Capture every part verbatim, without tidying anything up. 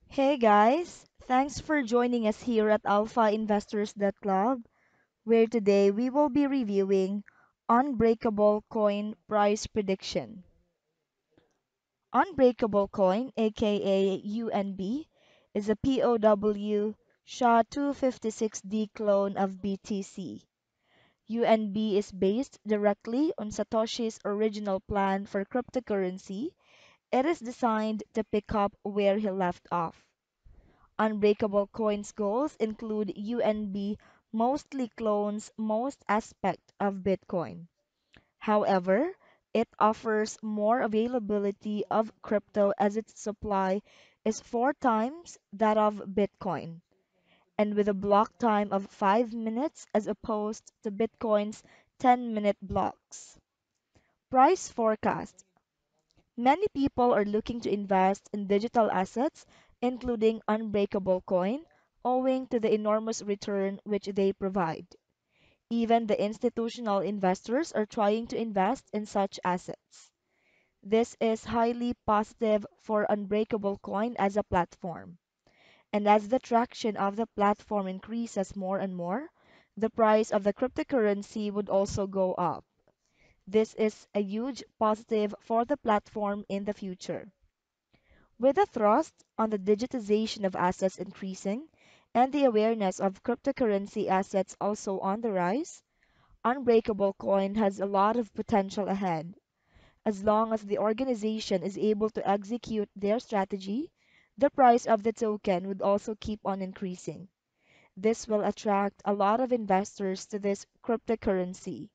Hey guys, thanks for joining us here at Alpha Investors Club, where today we will be reviewing Unbreakable Coin Price Prediction. Unbreakable Coin, aka U N B, is a P O W S H A two fifty-six d clone of B T C. U N B is based directly on Satoshi's original plan for cryptocurrency. It is designed to pick up where he left off. Unbreakable Coin's goals include U N B mostly clones most aspect of Bitcoin. However, it offers more availability of crypto as its supply is four times that of Bitcoin, and with a block time of five minutes as opposed to Bitcoin's ten minute blocks. Price forecast. Many people are looking to invest in digital assets, including Unbreakable Coin, owing to the enormous return which they provide. Even the institutional investors are trying to invest in such assets. This is highly positive for Unbreakable Coin as a platform. And as the traction of the platform increases more and more, the price of the cryptocurrency would also go up. This is a huge positive for the platform in the future. With the thrust on the digitization of assets increasing and the awareness of cryptocurrency assets also on the rise, Unbreakable Coin has a lot of potential ahead. As long as the organization is able to execute their strategy, the price of the token would also keep on increasing. This will attract a lot of investors to this cryptocurrency.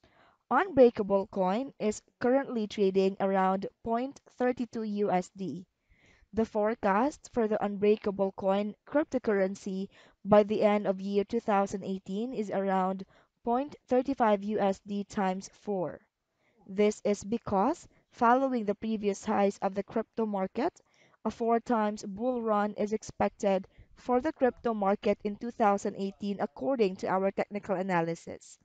Unbreakable Coin is currently trading around zero point three two U S D. The forecast for the Unbreakable Coin cryptocurrency by the end of year two thousand eighteen is around zero point three five U S D times four. This is because, following the previous highs of the crypto market, a four times bull run is expected for the crypto market in two thousand eighteen according to our technical analysis.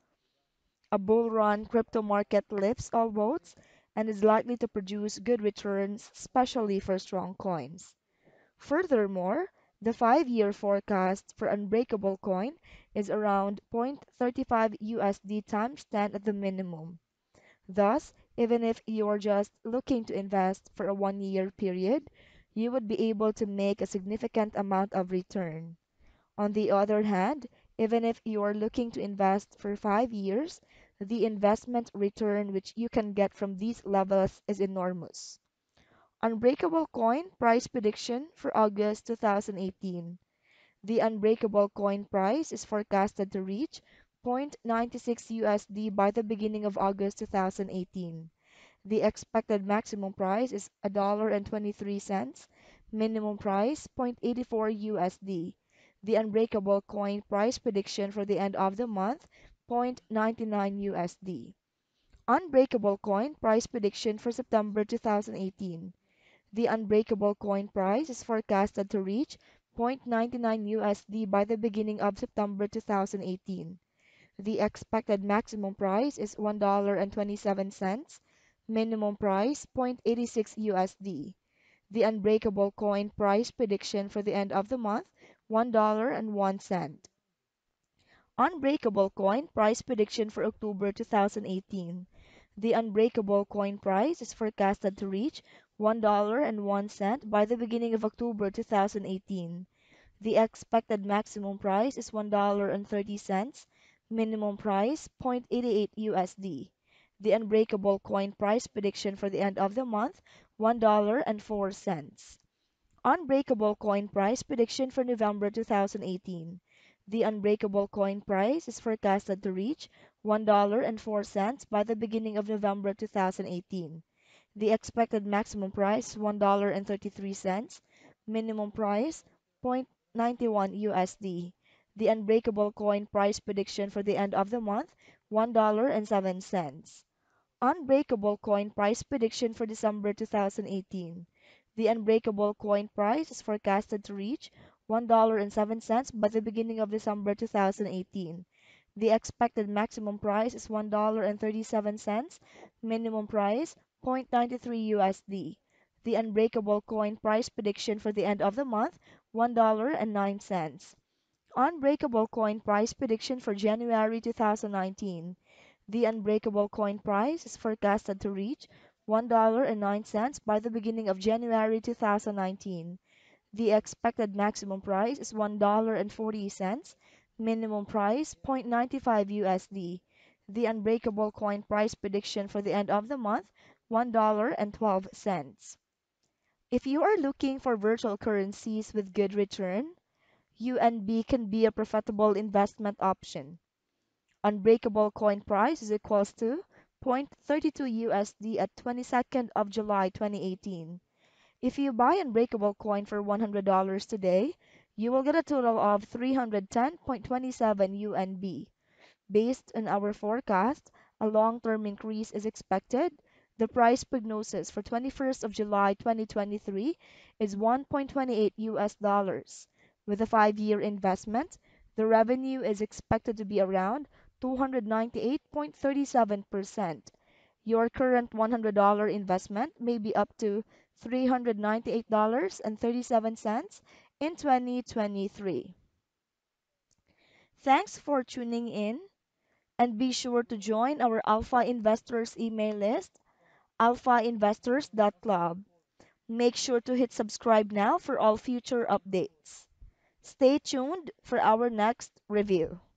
A bull run crypto market lifts all boats and is likely to produce good returns, especially for strong coins. Furthermore, the five-year forecast for Unbreakable Coin is around zero point three five U S D times ten at the minimum. Thus, even if you're just looking to invest for a one-year period, you would be able to make a significant amount of return. On the other hand, even if you are looking to invest for five years, the investment return which you can get from these levels is enormous. Unbreakable Coin price prediction for August two thousand eighteen. The Unbreakable Coin price is forecasted to reach zero point nine six U S D by the beginning of August two thousand eighteen. The expected maximum price is one dollar and twenty-three cents, minimum price zero point eight four U S D. The Unbreakable Coin price prediction for the end of the month zero point nine nine U S D. Unbreakable Coin price prediction for September two thousand eighteen. The Unbreakable Coin price is forecasted to reach zero point nine nine U S D by the beginning of September two thousand eighteen. The expected maximum price is one dollar and twenty-seven cents, minimum price zero point eight six U S D. The Unbreakable Coin price prediction for the end of the month one dollar and one cent. Unbreakable Coin price prediction for October two thousand eighteen. The Unbreakable Coin price is forecasted to reach one dollar and one cent by the beginning of October two thousand eighteen. The expected maximum price is one dollar and thirty cents, minimum price zero point eight eight U S D. The Unbreakable Coin price prediction for the end of the month one dollar and four cents. Unbreakable Coin price prediction for November two thousand eighteen. The Unbreakable Coin price is forecasted to reach one dollar and four cents by the beginning of November two thousand eighteen. The expected maximum price is one dollar and thirty-three cents, minimum price zero point nine one U S D. The Unbreakable Coin price prediction for the end of the month one dollar and seven cents. Unbreakable Coin price prediction for December two thousand eighteen. The Unbreakable Coin price is forecasted to reach one dollar and seven cents by the beginning of December two thousand eighteen. The expected maximum price is one dollar and thirty-seven cents, minimum price zero point nine three U S D. The Unbreakable Coin price prediction for the end of the month, one dollar and nine cents. Unbreakable Coin price prediction for January two thousand nineteen. The Unbreakable Coin price is forecasted to reach one dollar and nine cents by the beginning of January two thousand nineteen. The expected maximum price is one dollar and forty cents, minimum price zero point nine five U S D. The Unbreakable Coin price prediction for the end of the month, one dollar and twelve cents. If you are looking for virtual currencies with good return, U N B can be a profitable investment option. Unbreakable Coin price is equals to zero point three two U S D at twenty-second of July twenty eighteen. If you buy Unbreakable Coin for one hundred dollars today, you will get a total of three hundred ten point two seven U N B. Based on our forecast, a long-term increase is expected. The price prognosis for twenty-first of July twenty twenty-three is one point two eight U S dollars. With a five-year investment, the revenue is expected to be around two hundred ninety-eight point three seven percent. Your current one hundred dollars investment may be up to three hundred ninety-eight dollars and thirty-seven cents in twenty twenty-three. Thanks for tuning in, and be sure to join our Alpha Investors email list, alpha investors dot club. Make sure to hit subscribe now for all future updates. Stay tuned for our next review.